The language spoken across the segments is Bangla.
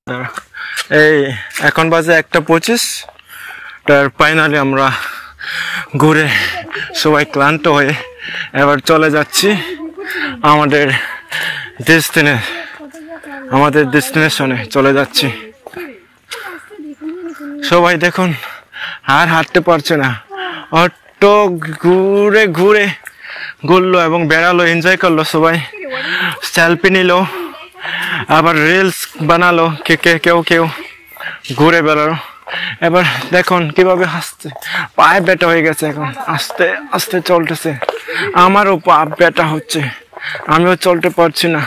এই এখন বাজে 1:25 তার ফাইনালি আমরা ঘুরে সবাই ক্লান্ত হয়ে এবার চলে যাচ্ছি আমাদের ডেস্টিনেশনে চলে যাচ্ছি। সবাই দেখুন আর হাঁটতে পারছে না, অটো ঘুরে ঘুরে ঘুরলো এবং বেড়ালো, এনজয় করলো, সবাই সেলফি নিল, আবার রিলস বানালো, কেউ ঘুরে বেড়ালো। এবার দেখুন কিভাবে হাসছে, পায়ে ব্যথা হয়ে গেছে, এখন আস্তে আস্তে চলতেছে, আমারও পা ব্যথা হচ্ছে, আমিও চলতে পারছি না,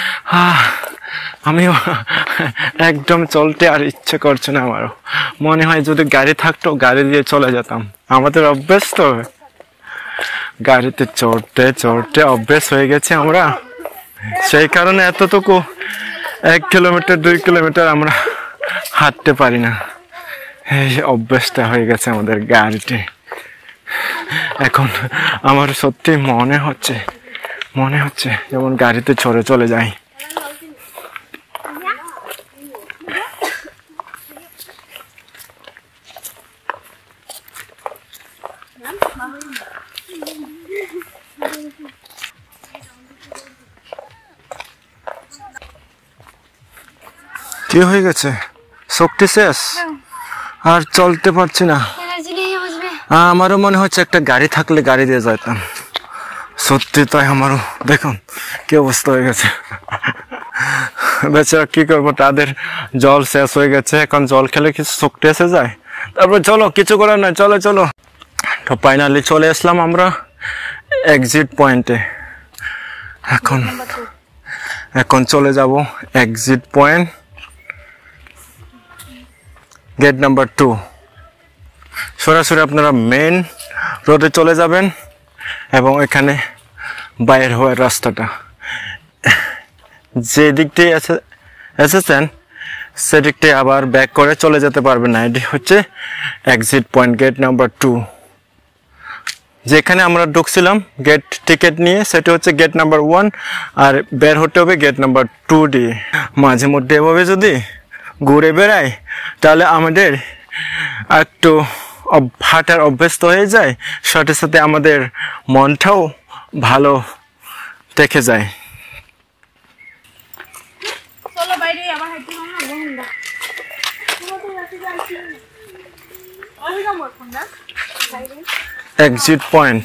আমিও একদম চলতে আর ইচ্ছে করছে না। আমারও মনে হয় যদি গাড়ি থাকতো গাড়ি দিয়ে চলে যেতাম, আমাদের অভ্যেস তো, গাড়িতে চড়তে চড়তে অভ্যেস হয়ে গেছে আমরা, সেই কারণে এতটুকু 1 কিলোমিটার 2 কিলোমিটার আমরা হাঁটতে পারি না, এই অভ্যেসটা হয়ে গেছে আমাদের গাড়িতে। এখন আমার সত্যি মনে হচ্ছে যেমন গাড়িতে চড়ে চলে যাই। কি হয়ে গেছে, শক্তি শেষ, আর চলতে পারছি না। আমারও মনে হচ্ছে একটা গাড়ি থাকলে গাড়ি দিয়ে যেতাম, সত্যি তাই আমারও। দেখুন কি অবস্থা হয়ে গেছে, বেচারা কি করবো, তাদের জল শেষ হয়ে গেছে, এখন জল খেলে কিছু শক্তি এসে যায়, তারপর চলো কিছু করার নাই, চলো। তো ফাইনালি চলে আসলাম আমরা এক্সিট পয়েন্টে। এখন চলে যাব এক্সিট পয়েন্ট, গেট নাম্বার 2। সরাসরি আপনারা মেন রোডে চলে যাবেন এবং এখানে বাইরে হওয়ার রাস্তাটা, যে দিক দিয়ে এসেছেন সেদিকটাই আবার ব্যাক করে চলে যেতে পারবেন না। এটি হচ্ছে এক্সিট পয়েন্ট, গেট নাম্বার 2। যেখানে আমরা ঢুকছিলাম গেট টিকিট নিয়ে, সেটা হচ্ছে গেট নাম্বার 1, আর বের হতে হবে গেট নাম্বার 2 দিয়ে। মাঝে মধ্যে এভাবে যদি ঘুরে বেড়াই তাহলে আমাদের একটু হাঁটার অভ্যস্ত হয়ে যায়, সাথে সাথে আমাদের মনটাও ভালো থেকে যায়। Exit point,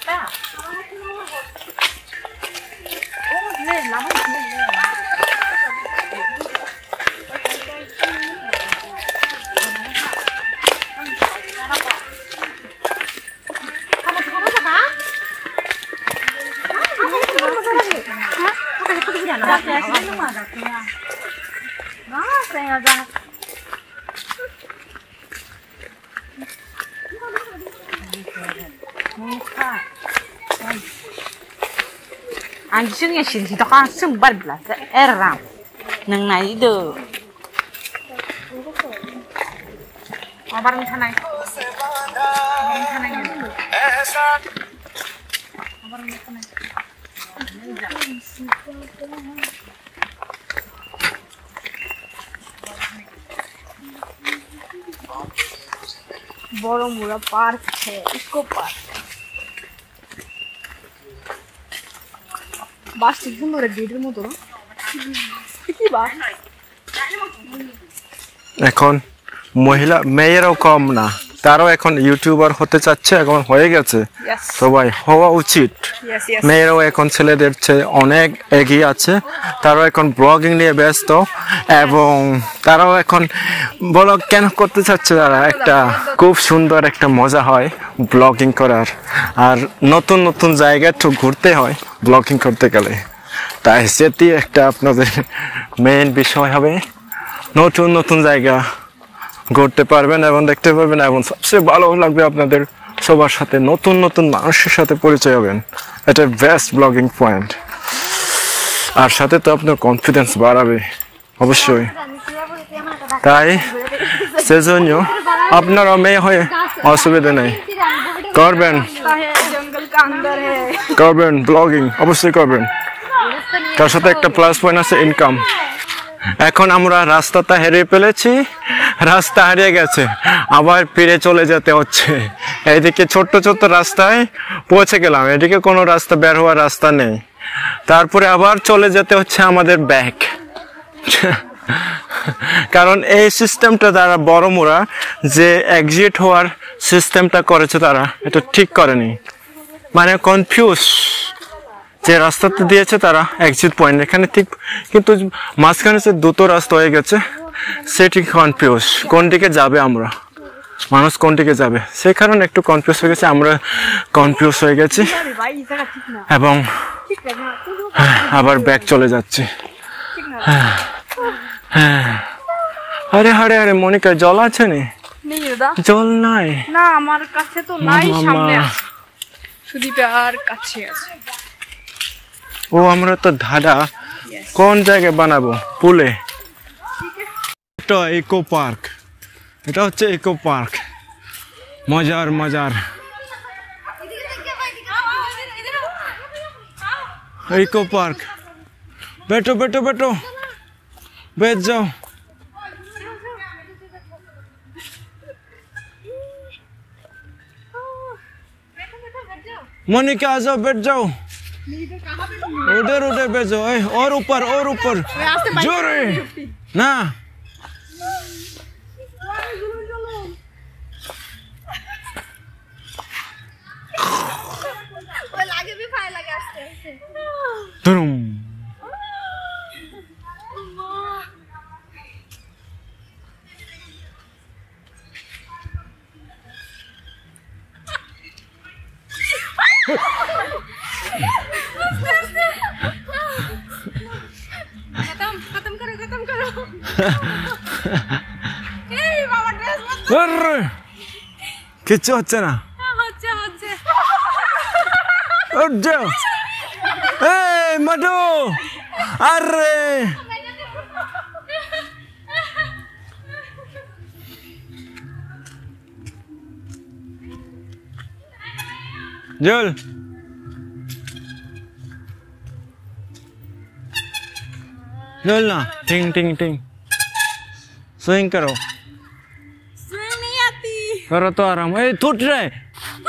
anjingnya sih kita kan sembar belas eram neng nai itu abarang tanai Baramura Park है, Eco Park। বাস ঠিক সুন্দর, গেটের মতো না, কি বাস। এখন মেয়েরাও কম না, তারাও এখন ইউটিউবার হতে চাচ্ছে, এখন হয়ে গেছে, সবাই হওয়া উচিত। মেয়েরাও এখন ছেলেদের চেয়ে অনেক এগিয়ে আছে, তারাও এখন ব্লগিং নিয়ে ব্যস্ত, এবং তারাও এখন ব্লগ কেন করতে চাচ্ছে, তারা একটা খুব সুন্দর একটা মজা হয় ব্লগিং করার, আর নতুন নতুন জায়গা একটু ঘুরতে হয় ব্লগিং করতে গেলে, তাই সেটি একটা আপনাদের মেইন বিষয় হবে। নতুন নতুন জায়গা ঘুরতে পারবেন এবং দেখতে পারবেন, এবং সবচেয়ে ভালো লাগবে আপনাদের সবার সাথে নতুন নতুন মানুষের সাথে পরিচয় হবেন, এটা বেস্ট ব্লগিং পয়েন্ট। আর সাথে তো আপনার কনফিডেন্স বাড়াবে অবশ্যই, তাই সেজন্য আপনারা মেয়ে হয়ে অসুবিধা নেই, করবেন ব্লগিং অবশ্যই করবেন, তার সাথে একটা প্লাস পয়েন্ট আছে ইনকাম, এখন আমরা রাস্তাটা হারিয়ে ফেলেছি, রাস্তা হারিয়ে গেছে, আবার ফিরে চলে যেতে হচ্ছে। এইদিকে ছোট্ট ছোট্ট রাস্তায় পৌঁছে গেলাম, এদিকে কোনো রাস্তা বের হওয়ার রাস্তা নেই, তারপরে আবার চলে যেতে হচ্ছে আমাদের ব্যাক। কারণ এই সিস্টেমটা দ্বারা বড়মুড়া যে এক্সিট হওয়ার সিস্টেমটা করেছে তারা এটা ঠিক করেনি, মানে কনফিউজ। যে রাস্তাটা দিয়েছে তারা এক্সিট পয়েন্ট এখানে ঠিক, কিন্তু মাঝখানে যে দুটো রাস্তা হয়ে গেছে সেটি কনফিউজ, কোন দিকে যাবে আমরা, মানুষ কোন দিকে যাবে, সেই কারণে একটু কনফিউজ হয়ে গেছে, আমরা কনফিউজ হয়ে গেছি এবং আবার ব্যাক চলে যাচ্ছি। আরে আরে আরে মনিকা, জল আছে নি? জল নাই না আমার কাছে তো নাই, সামনে আছে, সুদীপার কাছে আছে। ও আমরা তো ধাঁধা কোন জায়গায় বানাবো, পুলে। এটা ইকো পার্ক, এটা হচ্ছে ইকো পার্ক, মজার মজার ইকো পার্ক। बैठो बैठो बैठो, बैठ जाओ। मोनिका आ जाओ, बैठ जाओ, उधर उधर बैठ जाओ, और ऊपर जोरे ना। धुरुम खत्म करो কিচ্ছু হচ্ছে না, উঠ যাও। এই মাটু, আরে জল जल ना, टिंग टिंग टिंग, स्विंग करो। स्विंग नहीं आती, करो तो आराम। ए टूट रहा है,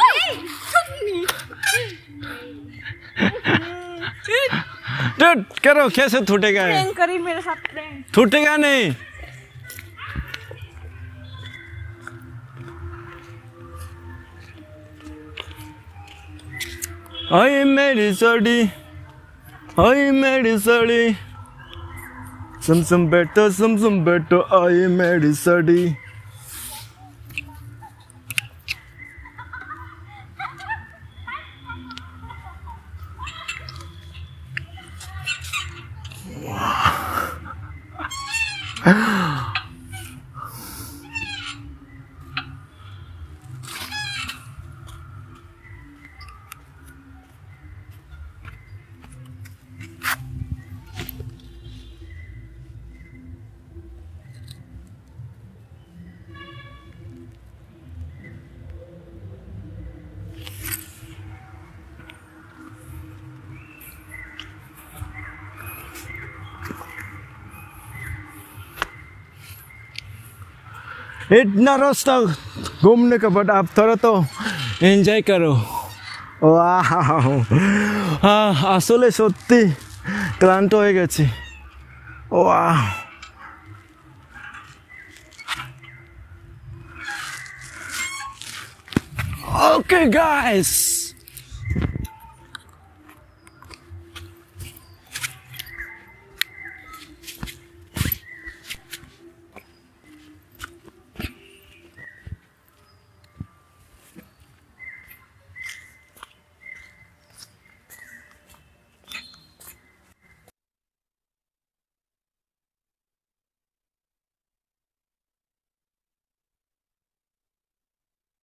टूट करो, कैसे टूटेगा? प्रैंक करी मेरे साथ, प्रैंक टूटेगा नहीं। आई मेरी साड़ी, आई मेरी साड़ी, सम बैठो, आई मेरी साड़ी। इतना रास्ता घूमने का, बट आप थोड़ा तो एंजॉय करो। वाह, আসলে সত্যি ক্লান্ত হয়ে গেছি। वाह, okay guys,